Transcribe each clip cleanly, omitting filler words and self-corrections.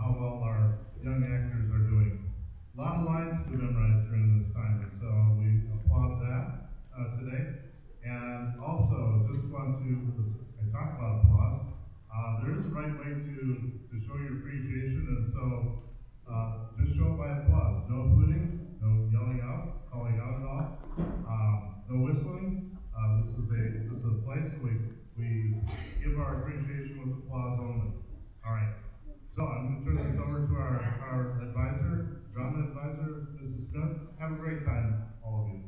how well our young actors are doing. A lot of lines to memorize during this time, so we applaud that today. And also, just want to, I talk about applause, there is a right way to show your appreciation, and so just show it by applause. No hooting, no yelling out, calling out at all, no whistling. This is a place we give our appreciation with applause only. All right. So I'm going to turn this over to our advisor, drama advisor, Mrs. Smith. Have a great time, all of you.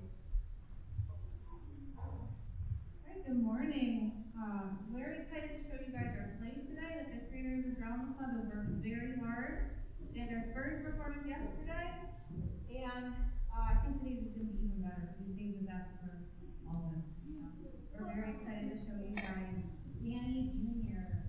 Hi, good morning. Very excited to show you guys our play today. The fifth graders of Drama Club have worked very hard. They had their first performance yesterday, and I think today's is going to be even better. So we saved the best for all of us. We're very excited to show you guys Danny Jr.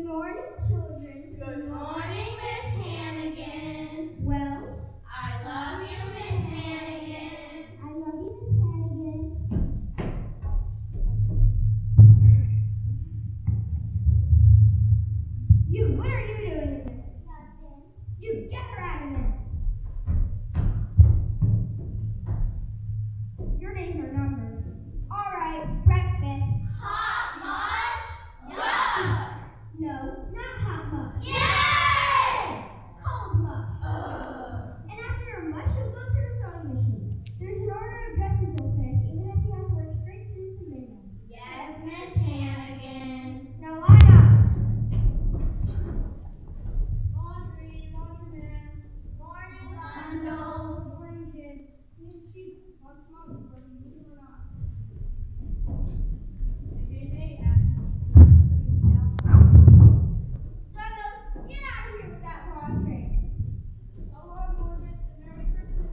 morning, children. Good morning, Miss Hannigan. Well, I love you, Miss Hannigan. I love you, Miss Hannigan. What are you doing in there? Nothing. You, get her out of there. Your names are numbered. All right, breakfast. Hot mush? Yuck! No, not hot mush. Yay! Cold mush. And after your mush, you'll go to the sewing machine. There's an order of dresses you'll finish, even if you have to work straight through to midnight. Yes, Miss Hannigan. Now line up. Laundry, laundryman. Morning, bundles. Morning, kids. Clean sheets. One smug, whether you need them or not. Hey, Bundles, get out of here with that pawn trick. so long, gorgeous, and Merry Christmas.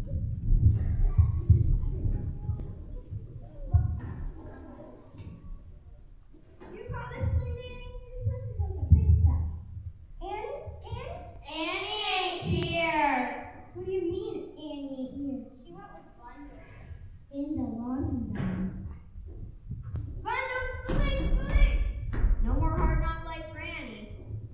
You call this clean, Annie? You're supposed to take a pit stop. Annie? Annie ain't here. What do you mean Annie ain't here? She went with Bundles. In the laundry room. Bundles, police! No more hard knock life for Annie.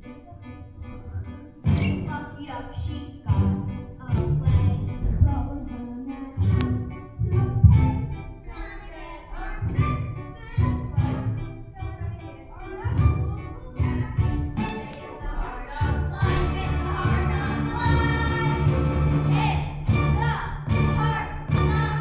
Lucky up, she got away. But we're gonna have to pay. Gonna get our breakfast right. Gonna get our food right. It's the heart of life. It's the heart of life. It's the heart of life.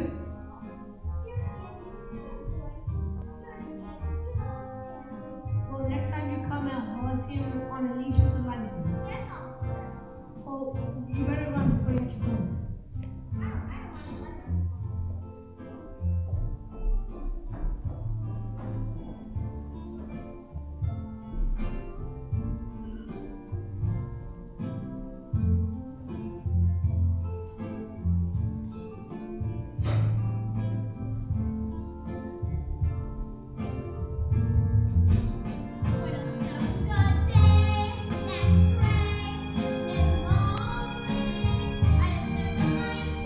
good. Dear Sandy, good boy. Good Sandy, good old Sandy. Well, next time you come out, I'll see you on a leash with a license. Yes, officer. Well, you better run before you get your gun. I don't want to let them. What a good day, that's great. Live long, I just live my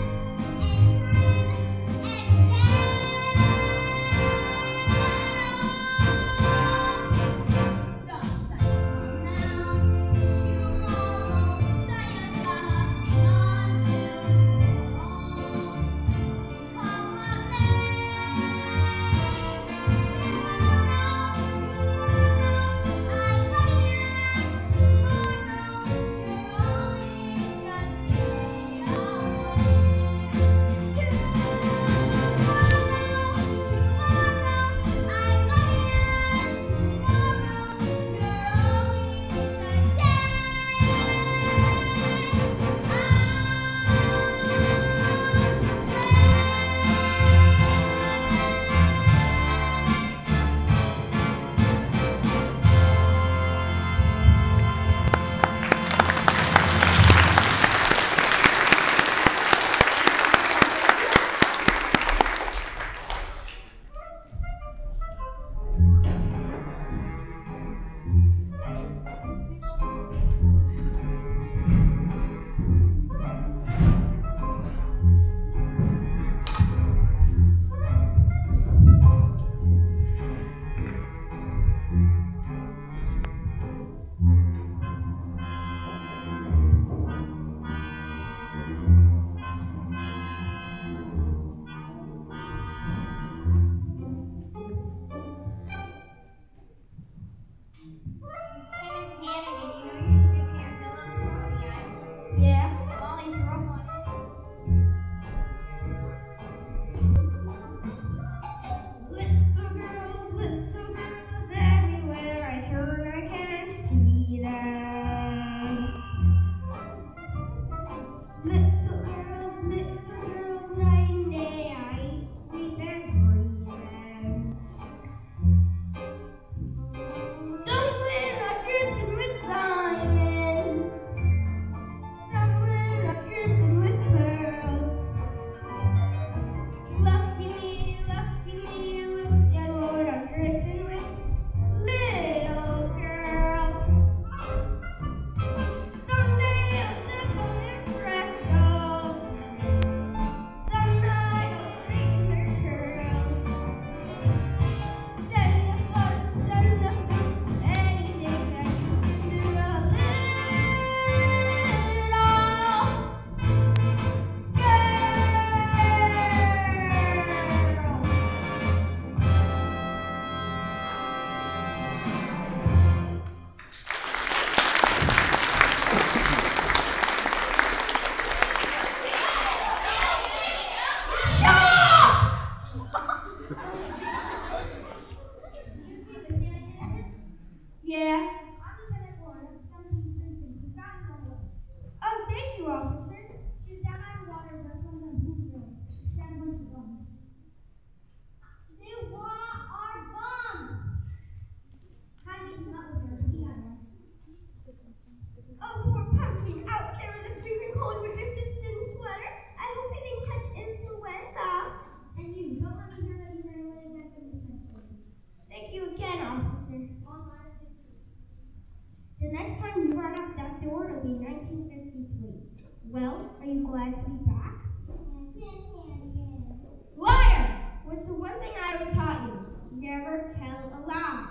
The next time you run out that door, it'll be 1953. Well, are you glad to be back? Yes, Handy. Liar! What's the one thing I always taught you? Never tell a lie.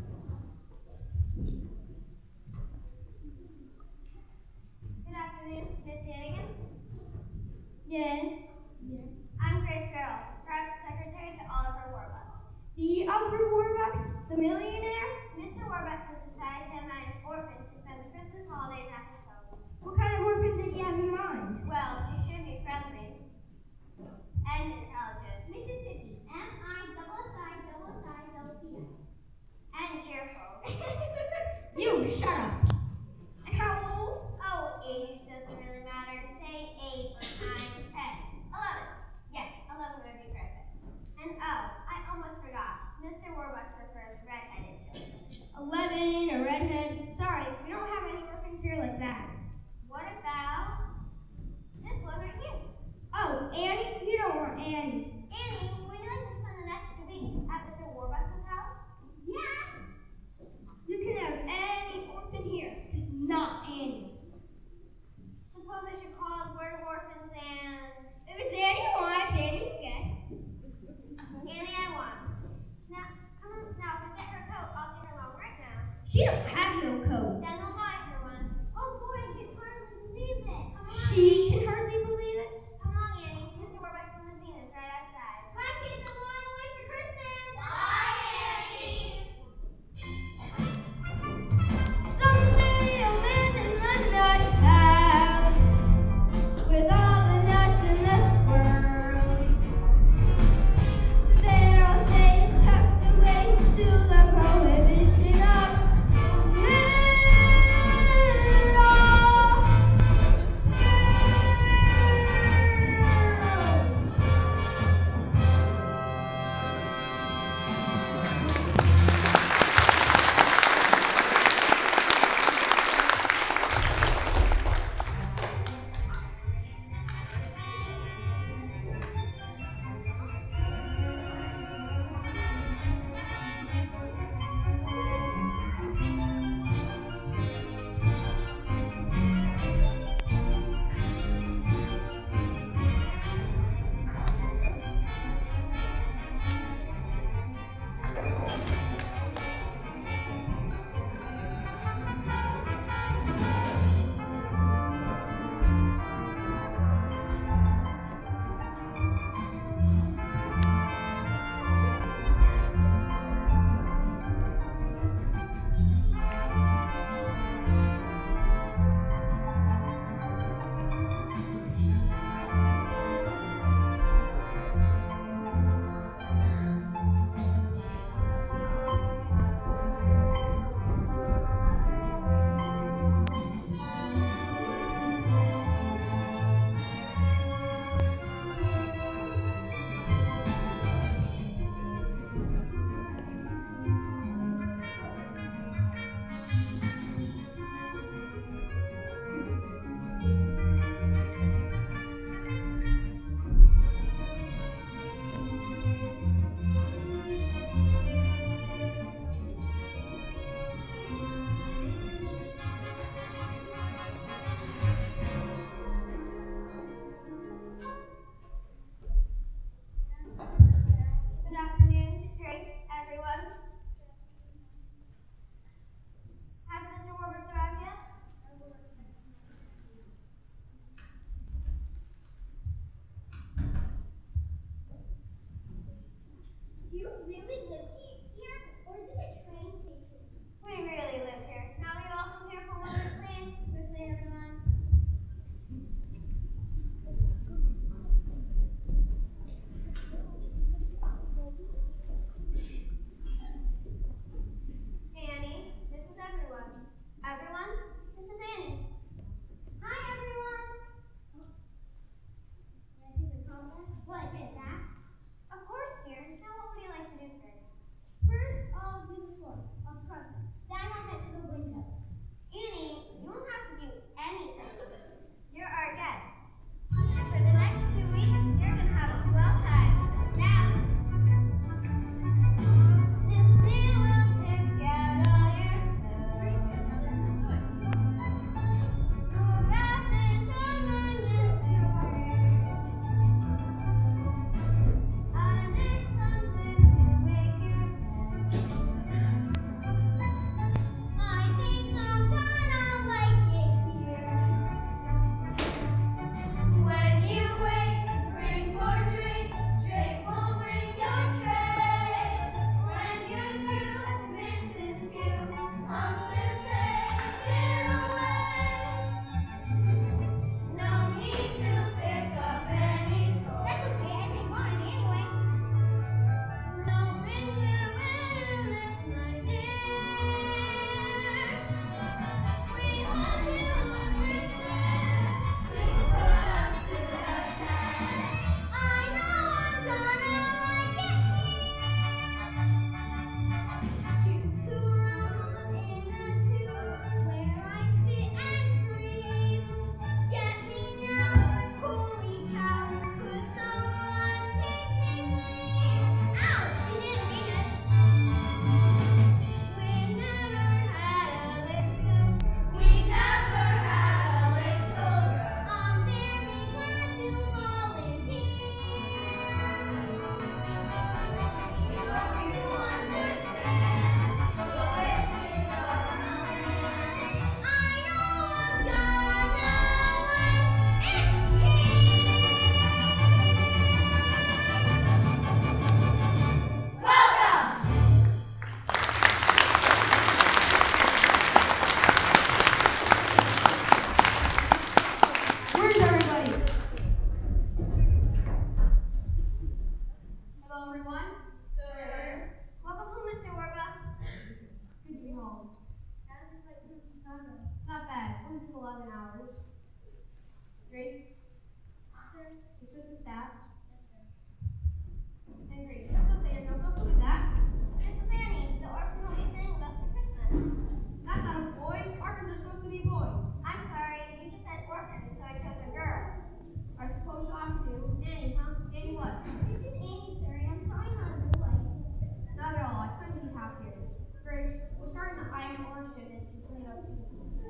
Good afternoon, Miss Hannigan. Yeah. I'm Grace Farrell, private secretary to Oliver Warbucks. The Oliver Warbucks, the millionaire? Mr. Warbucks has decided to invite an orphan to spend the Christmas holidays at his home. What kind of orphan did you have in mind? Well, she should be friendly. And She don't have no coat. Then I'll buy her one. Oh boy, I can hardly believe it. Come on. She can hardly believe it. Come along, Annie. Mr. Warbucks limousine is right outside. Bye, kids. I'm going away for Christmas. Bye, Annie. Someday I'll live in the nut house with all the nuts in this world. There I'll stay tucked away till the prohibition of everyone. Sir. Welcome home, Mr. Warbucks. Good to be home. Not bad. Only took 11 hours. Drake? Sir. Dismiss the staff. And Grace, you have to play your notebook. Who is that? Miss Fanny, the orphan home is sending with us for Christmas. That's not a boy. Orphans are supposed to be boys. I'm sorry, you just said orphan, so I chose a girl. I suppose you'll have to do Annie, huh? Annie what? It's just Annie, sir, and I'm sorry I'm not a boy. Not at all. I couldn't be happier. Grace, we're starting the iron ore shipment to clean up too.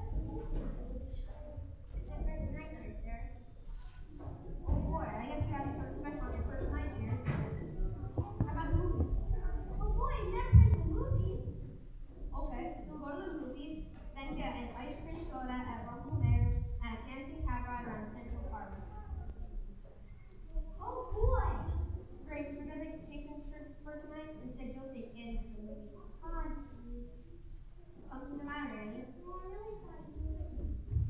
It's my first night here, sir. Oh boy, I guess you gotta do something special on your first night here. How about the movies? Oh boy, you've never been to the movies. Okay, we'll go to the movies, then get an ice cream soda at Rumble Mares and a Kansas cab ride around Central Park. Oh boy! Grace, we're gonna take vacation for tonight and said you'll take Annie to the movies. God, sweet. Something the matter, Annie? No, I really thought you would.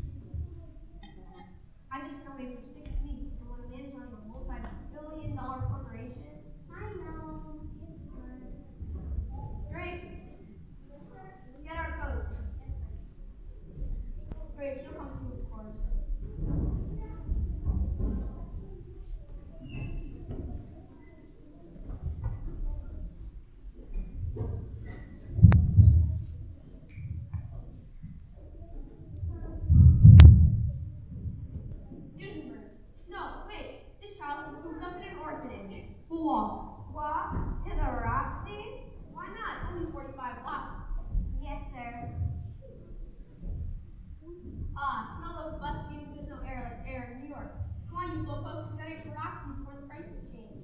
I've just been away for 6 weeks, and when a man's running a multi-billion-dollar corporation, I know. It's hard. Drake! Yes, sir? Get our coats. Yes, sir. Grace, you'll come too, of course. Newspaper. No, wait. This child was cooped up in an orphanage. We'll walk. Walk? To the Roxy? Why not? It's only 45 blocks. Yes, sir. Ah, smell those bus fumes. There's no air like air in New York. Come on, you slow folks. We gotta get to Roxy before the prices change.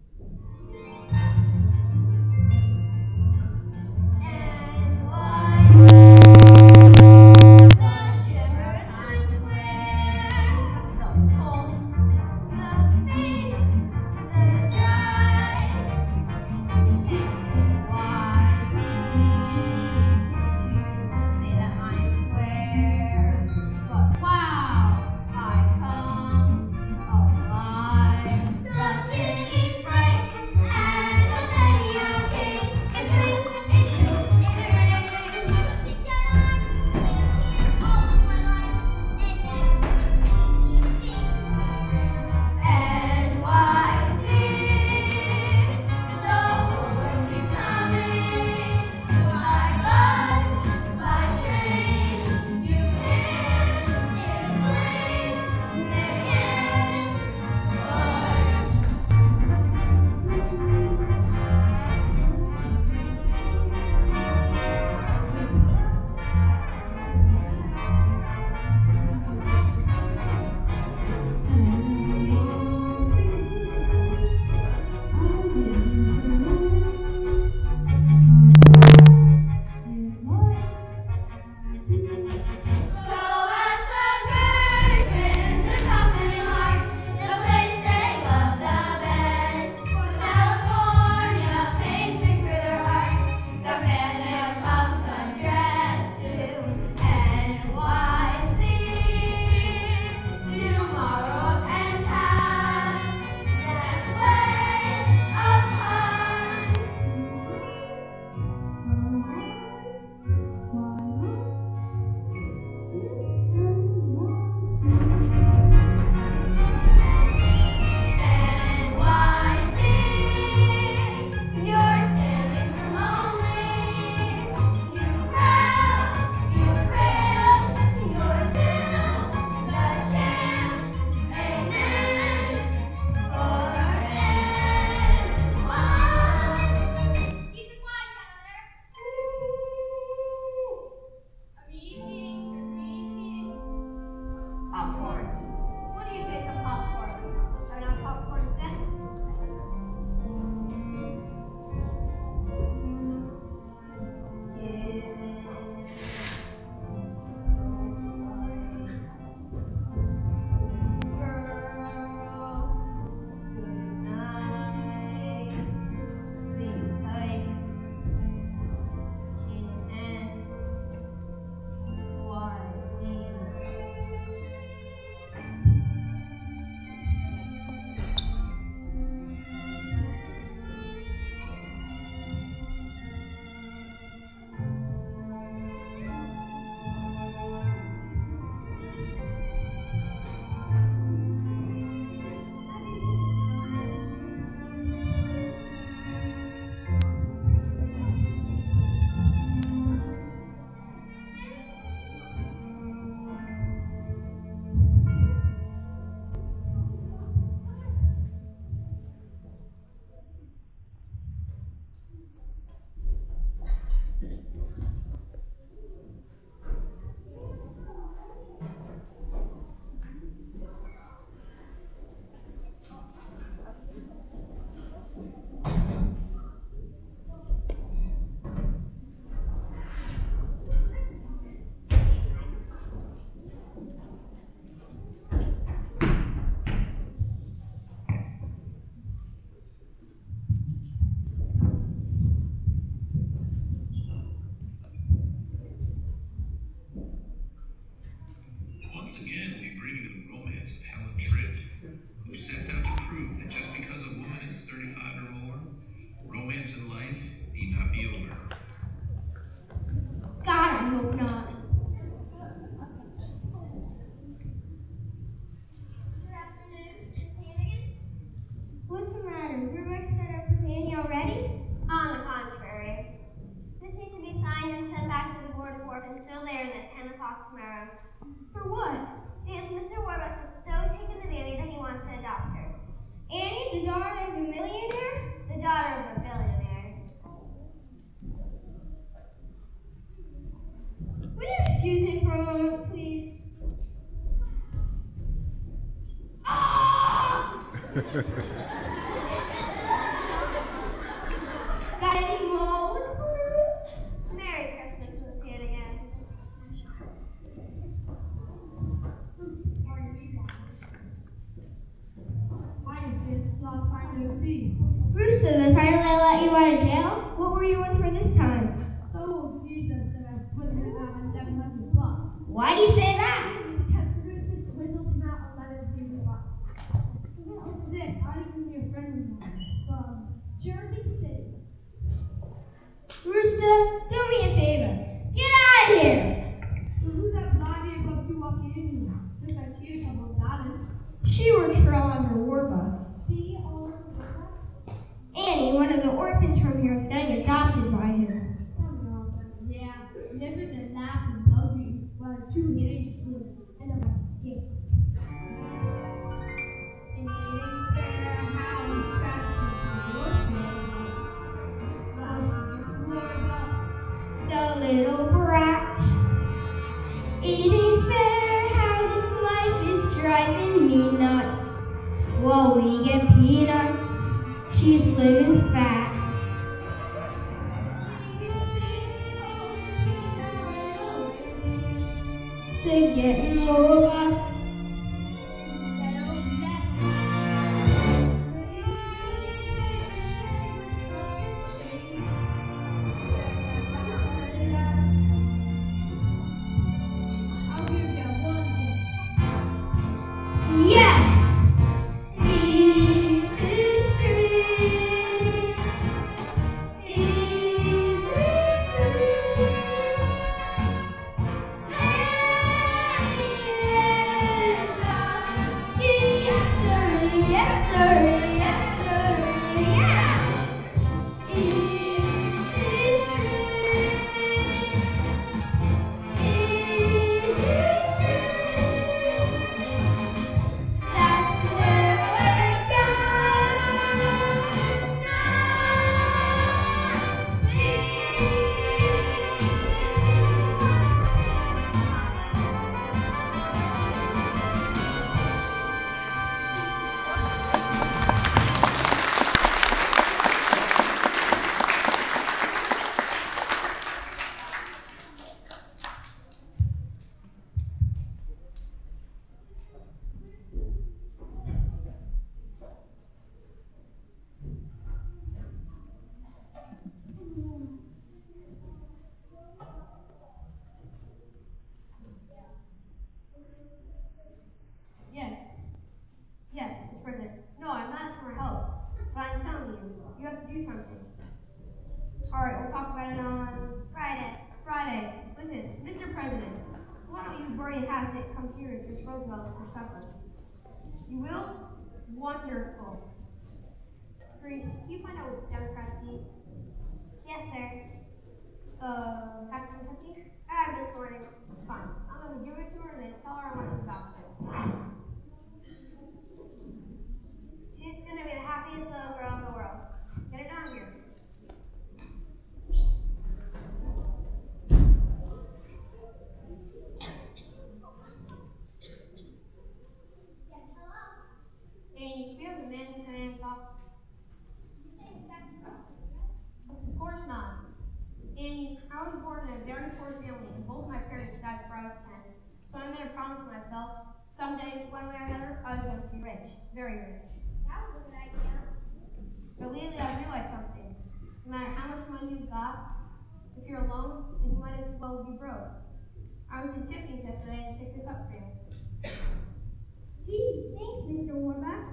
And what? The shimmer of Times Square, the pulse, the faith, the drive, NYC. You say that I'm square, but wow, I come alive. Got any more? Merry Christmas, Miss Hannigan. Hi, sis. Long time no see. Rooster, they finally let you out of jail? What were you in for this time? So Jesus said I swindled him out $1,100. Why do you say that? Because Rooster swindled him out $1,100. Sis, I was with your friend of mine from Jersey City. Rooster, do me a favor. Get out of here. So who's that blondie and come to walking in here? Looks like she had a couple of dollars. She works for all under Warbucks. She owns the house? Annie, one of the orphans from here, is getting adopted by him. Oh no, but yeah. Living and laugh and luxury while two hitting kids and a bunch of skits. And it ain't fair how we scratch your face. The little brat. It ain't fair how this life is driving me nuts. While we get peanuts, she's living fat. To getting more bucks. I'll give you one. Yes! Is this true? Is this true? Yes, sir, yes, sir, yes, sir, yeah! Is this true? Is this true? That's where we're going Yes. Yes, Mr. President. No, I'm not asking for help. But I'm telling you, you have to do something. Alright, we'll talk about it on Friday. Listen, Mr. President, why don't you bury a hat and come here to Chris Roosevelt for supper? You will? Wonderful. Grace, can you find out what Democrats eat? Yes, sir. Package from cookies? I have this morning. Fine. I'm gonna give it to her and then tell her I want to adopt her. She's gonna be the happiest little girl in the world. Get it down here. Yes, hello. Amy, we have a man talk. You say that's Of course not. Amy, I was born in a very poor family and both my parents died before I was 10. So I made a promise to myself, someday, one way or another, I was going to be rich. Very rich. That was a good idea. But lately I've realized something. No matter how much money you've got, if you're alone, then you might as well be broke. I was in Tiffany's yesterday and picked this up for you. Gee, thanks, Mr. Warbucks.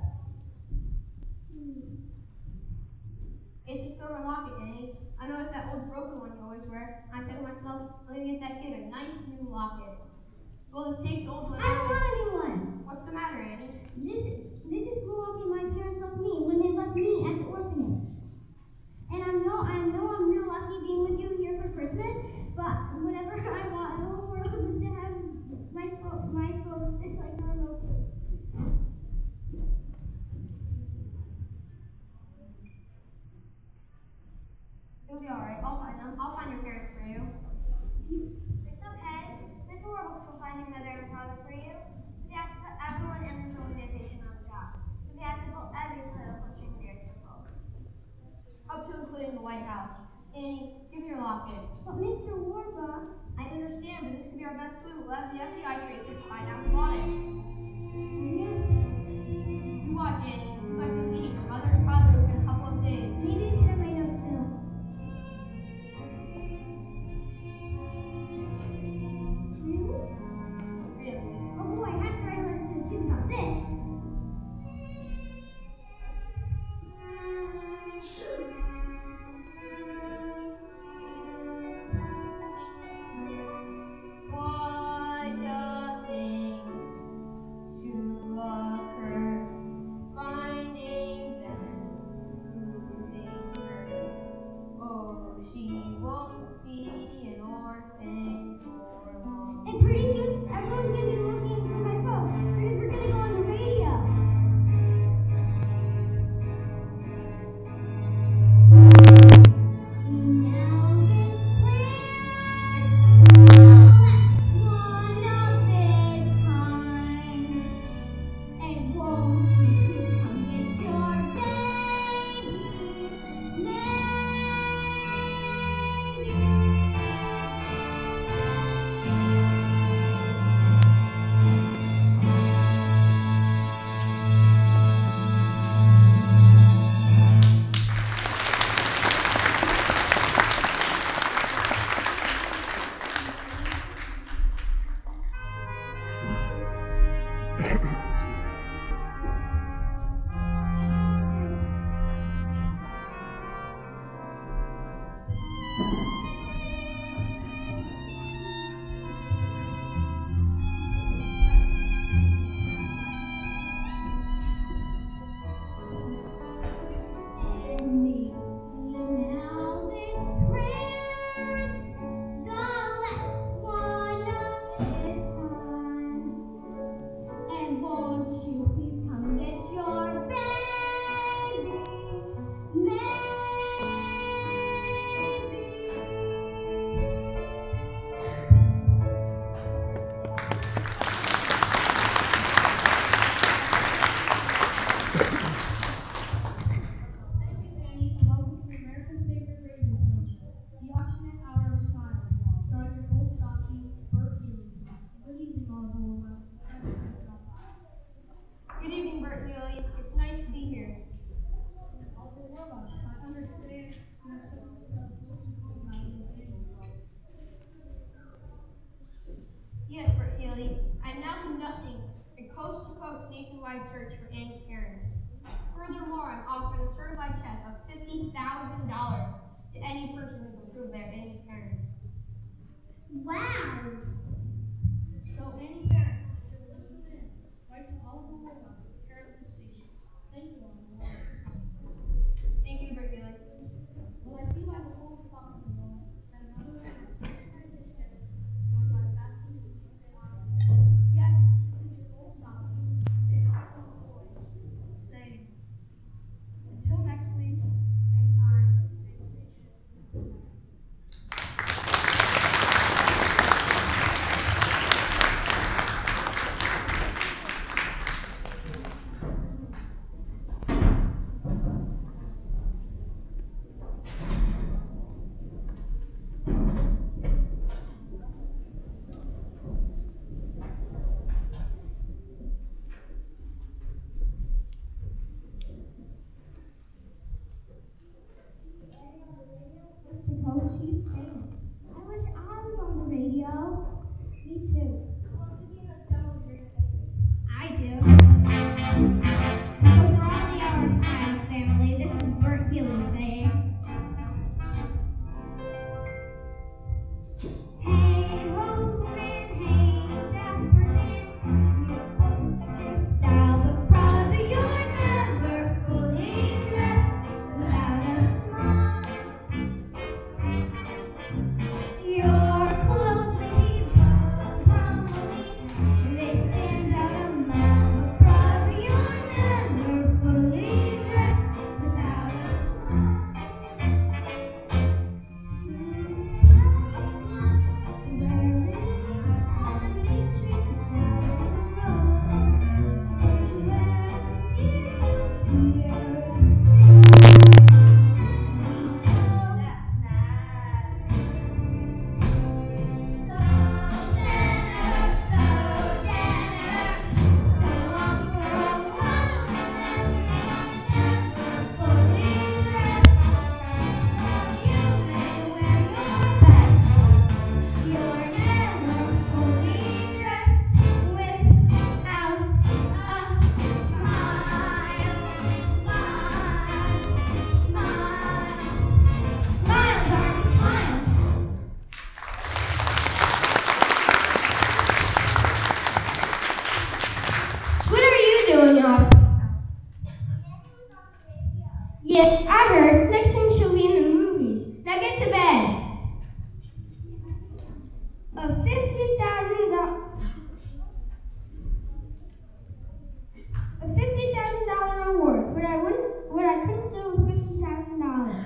It's a silver locket, Annie. I know it's that old broken one you always wear. I said to myself, I'm going to get that kid a nice new locket. We'll just take the old one. I don't want a new one. What's the matter, Annie? This is the locket my parents left me when they left me at the orphanage. And I know I'm real lucky being with you here for Christmas, but whatever I want in the whole world is to have my folks just like normal kids. It'll be alright. I'll find them. I'll find your parents for you. It's okay. Mr. Warbucks will find your mother and father for you. We have to put everyone in this organization on the job. We Yeah, simple. Every political string there is simple. Up to including the White House. Annie, give me your locket. But Mr. Warbucks, I understand, but this could be our best clue. We'll have the FBI tracers find out who bought it. You watch, Annie. You might be meeting your mother and father within a couple of days. maybe I should have my notes too. Really? Really? Oh boy, I have to write a letter to the kids about this. What a thing to occur, finding them, losing her. Oh, she won't be an orphan for long. And pretty soon, everyone's gonna be looking for my phone because we're gonna go on the radio. Now this plan, one of its kind. And won't you please come get your baby, Now this prayer, the last one of its kind. And won't you please come get your baby, Thank you, Annie, and welcome to America's favorite radio program, The Oxygen Hour of Smiles, starring your old softie, Bert Healy. Good evening, all of you. Good evening, Bert Healy. It's nice to be here. Uncle Warbucks, I understand you have something to tell folks about your baby. Yes, Bert Healy. I'm now conducting a coast-to-coast nationwide search for Annie's parents. Furthermore, I'm offering a certified check of $50,000 to any person who can prove they're Annie's parents. Wow! So, Annie's parents, if you're listening in, write to Oliver Warbucks, care of the station. Thank you, Oliver Warbucks. Thank you, Bert Healy. Well, I see by the old clock on the wall that another one of the postcard pictures is going by faster than you can say oxygen. Yet, this is your old softie, Miss Boy, saying, until next week, same time, same station. Yeah, I heard. Next time she'll be in the movies. Now get to bed. A $50,000 reward. What I couldn't do with $50,000.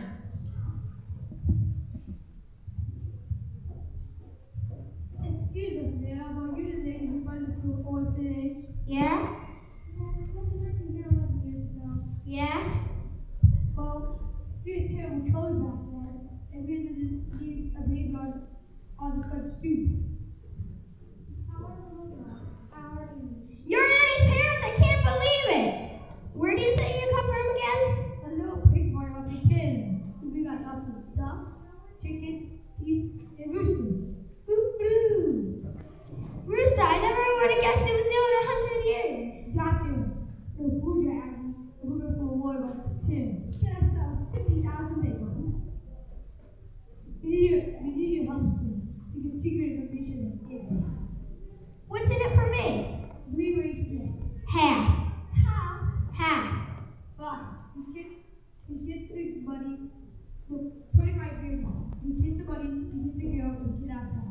Excuse us, dear, but you're the lady who found us in the orphanage. Yeah? Yeah, there was a working here 11 years ago. Yeah? Well, we had terrible trouble back then, and we had to leave a baby on the front stoop. How are the little girl? Our English. You're Annie's parents? I can't believe it. Where do you say you come from again? A little pig barn up in Canada. We got lots of ducks, chickens, geese, and roosters. Boo-boo! Rooster, I never would have guessed it was you in 100 years. Gotcha. The blue dragon, the river for Warbucks, Tim. Get us those 50,000 big ones. We need your help soon. We get secret information in it. What's in it for me? We raised it. Half. How? Half. Fine. We get the money. Well, 25 years old. We get the money, we get the girl, and get out of town.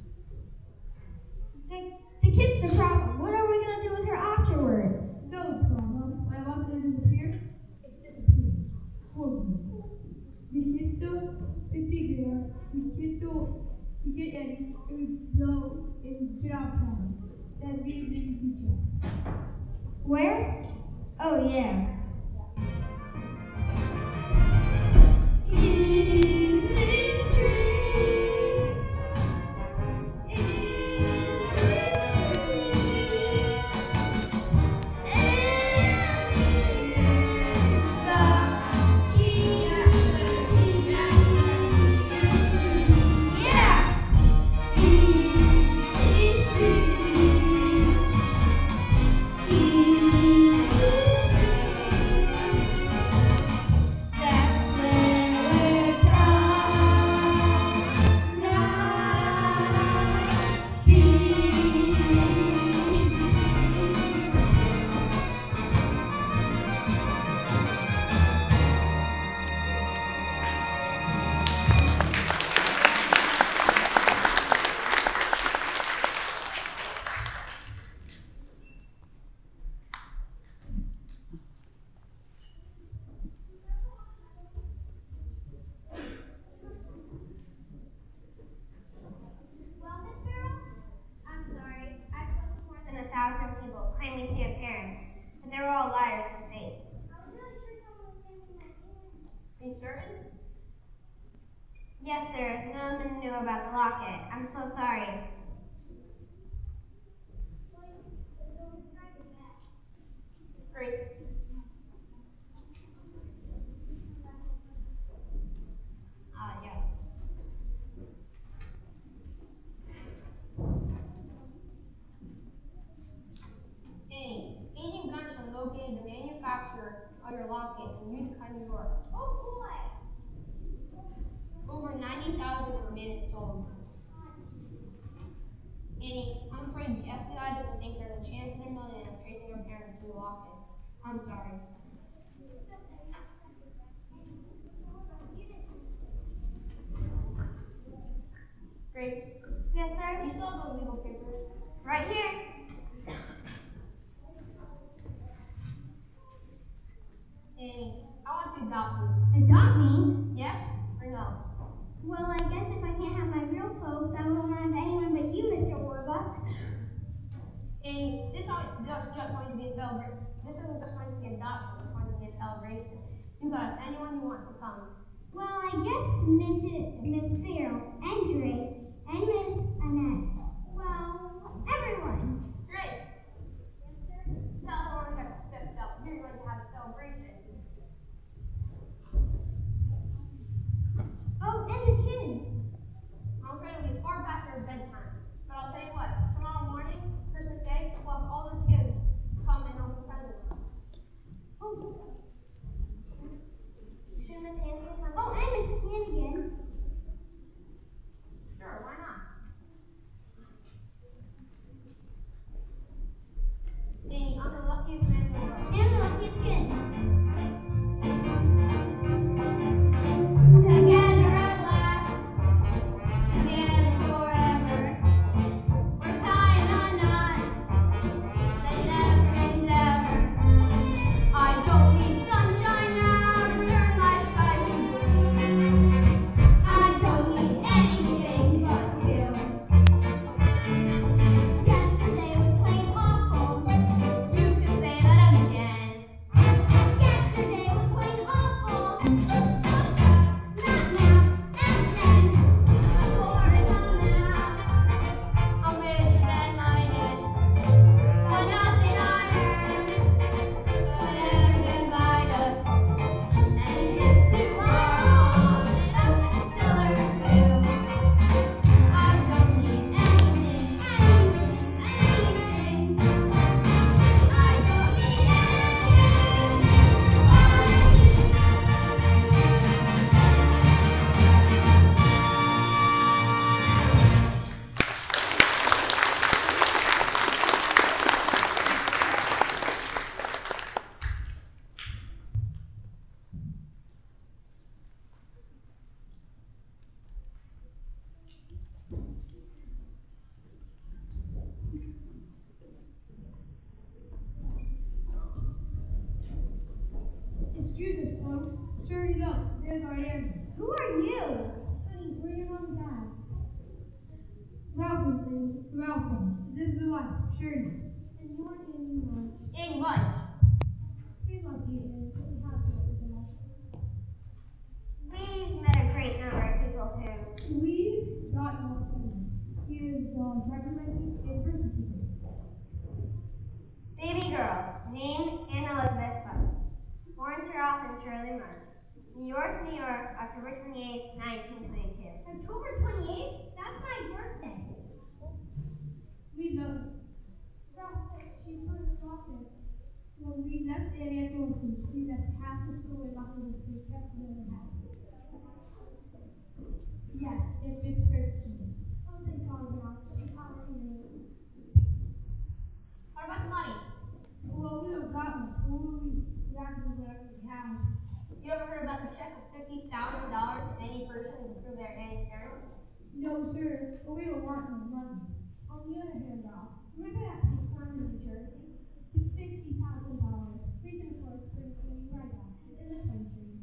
The kid's the problem. What are we going to do with her afterwards? No problem. When I want to disappear, it disappears. Horribly. We get the girl, we get Eddie, and we blow, and we get out of town. Then we leave each other. Where? Oh, yeah. Is this true? Is this Well, Miss Farrell, I'm sorry. I spoke to more than 1,000 people claiming to be your parents, but they were all liars and fakes. I was really sure someone was handing my parents. Are you certain? Yes, sir. None of them knew about the locket. I'm so sorry. Grace. Yes. Annie, Agent Gunson located the manufacturer of your locket in Utica, New York. Oh, boy. Over 90,000 were made and sold. Annie, I'm afraid the FBI doesn't think there's a chance in a million of tracing your parents to the locket. I'm sorry. Grace, Yes, do sir. you still have those legal papers? Right here. Annie, I want to adopt you. Adopt me? Yes or no? Well, I guess if I can't have my real folks, I won't have anyone but you, Mr. Warbucks. Annie, this isn't just going to be a celebration. This isn't just going to be adoption. It's going to be a celebration. You got anyone you want to come. Well, I guess Miss Farrell and Drake and Miss Annette. Well, everyone. Great. Tell everyone to get spiffed up. We're going to have a celebration. Oh, and the kids. I'm afraid it'll be far past your bedtime. But I'll tell you what, tomorrow morning, Christmas Day, we'll have all the kids come and open presents. Oh, Should Miss Hannigan come? oh, and Miss Hannigan. Sure, why not? Annie, I'm the luckiest man in the world. And the luckiest kid. Here's our answer. Who are you? Honey, we're your mom and dad. Welcome, welcome. This is the wife, Shirley. And you're Annie Mudge. Annie Mudge. We love you, and we're happy with you. We've met a great number of people who. We've got your phone. Here's the driver's license and birth certificate. Baby girl, named Anne Elizabeth Mudge. Born to Ralph and Shirley Mudge. New York, New York, October 28th, 1922. October 28th? That's my birthday. We love her. Ralph said she first got it. When we left Annie at the orphanage, we left half the store in Buffalo to kept the other half. Yes, it fits Christmas. Oh, thank God, Ralph. She got it. What about the money? Well, we don't got much. We actually whatever we have. You ever heard about the check of $50,000 to any person to prove they're Annie's parents? No, sir, but we don't want no money. On the other hand, Ralph, remember that pink farm in New Jersey? It's $60,000. We can afford to bring Annie right back in the country.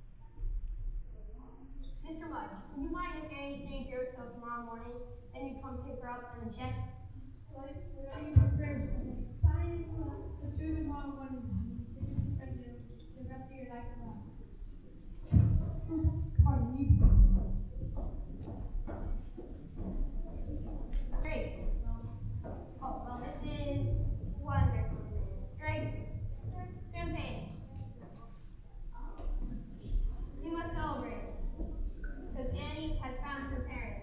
Mr. Mudge, would you mind if Annie stayed here till tomorrow morning, then you come pick her up and the check? Whatever you prefer, sir. Fine, let's do it tomorrow morning. You can spend the rest of your life with us. Pardon me. Great. Oh, well, this is Wonderful news. Greg. Champagne. We must celebrate, because Annie has found her parents.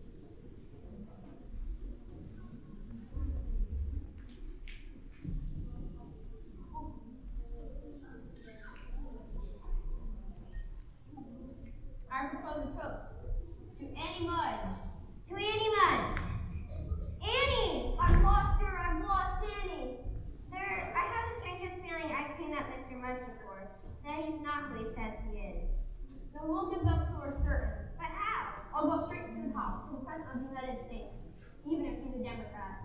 I propose a toast to Annie Mudge. To Annie Mudge. Annie! I've lost her. I've lost Annie. Sir, I have the strangest feeling I've seen that Mr. Mudge before. That he's not who he says he is. Then we'll give up to her certain. But how? I'll go straight to the top, to the President of the United States, even if he's a Democrat.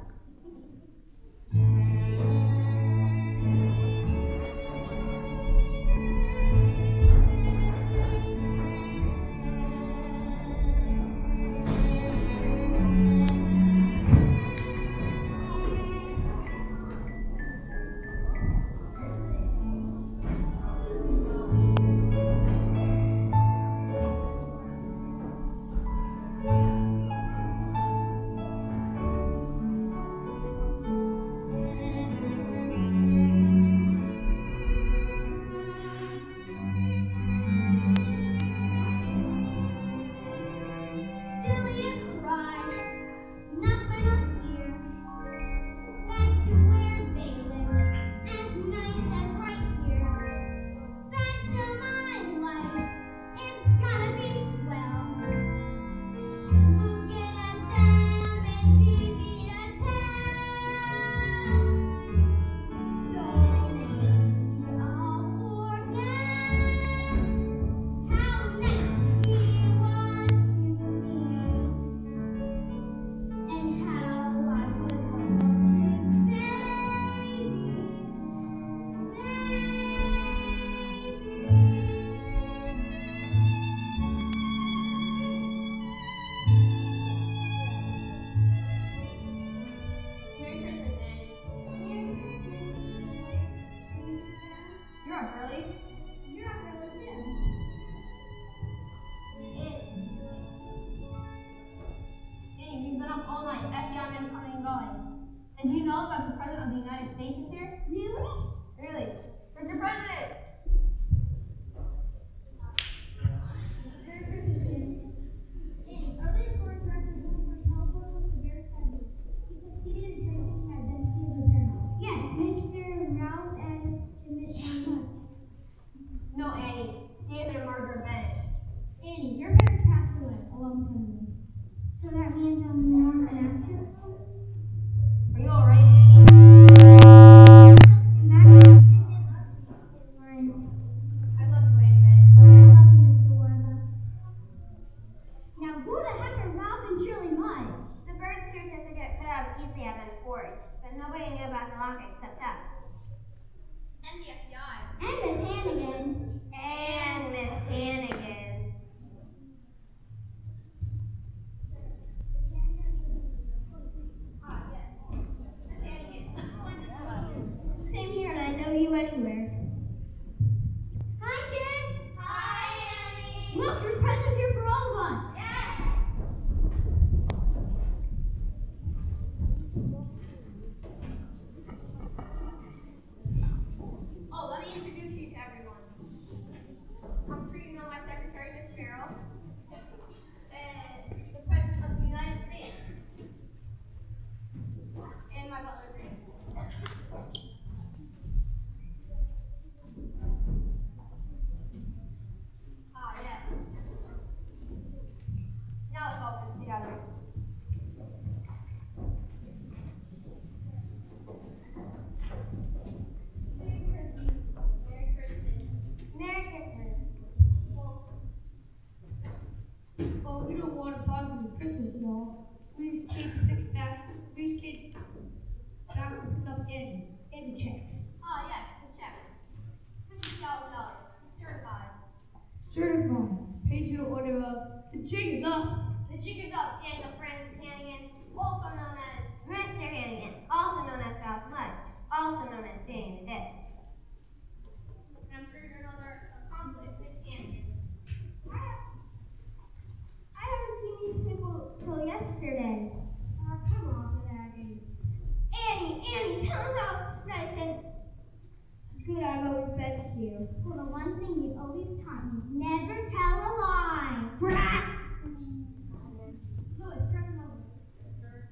And do you know that the President of the United States is here? Really? Really? Mr. President! Merry Christmas, Annie. Annie, earlier Forrest referenced when telephone was very sudden. He succeeded in tracing the identity of the parents. Yes, Mr. Ralph and Mr. Mudge. No, Annie. David and Margaret Bennett. Annie, your parents passed away a long time ago. So that means I'm now an actor? Are you alright, Annie? we don't want a positive Christmas at all. We just came to pick back. We just came back to pick up Andy check. Oh, yes, the check. $50,000. Certified. Certified. Paid to the order of the jig is up. The jig is up, Daniel Francis Hannigan, also known as Mr. Hannigan, also known as Ralph Mudge, also known as Danny the Dead. And I'm sure you're another accomplice, Miss Hannigan. I haven't seen these people till yesterday. Oh, come on, Annie. Annie, tell them how nice and good I've always been to you. Well, the one thing you always taught me, never tell a lie. Brat! Louis, turn them over. Yes, sir.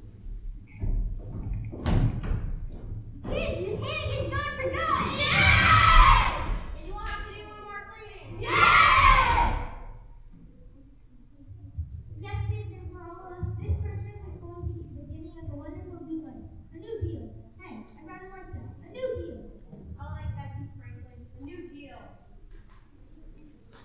Kids, Miss Hannigan's gone for good! And you won't have to do one more cleaning. Yes, kids, and for all of us, this Christmas is going to be the beginning of a wonderful new life. A new deal. Hey, I rather like that. A new deal. I like that, Franklin. A new deal.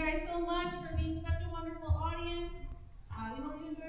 guys so much for being such a wonderful audience. We hope you enjoyed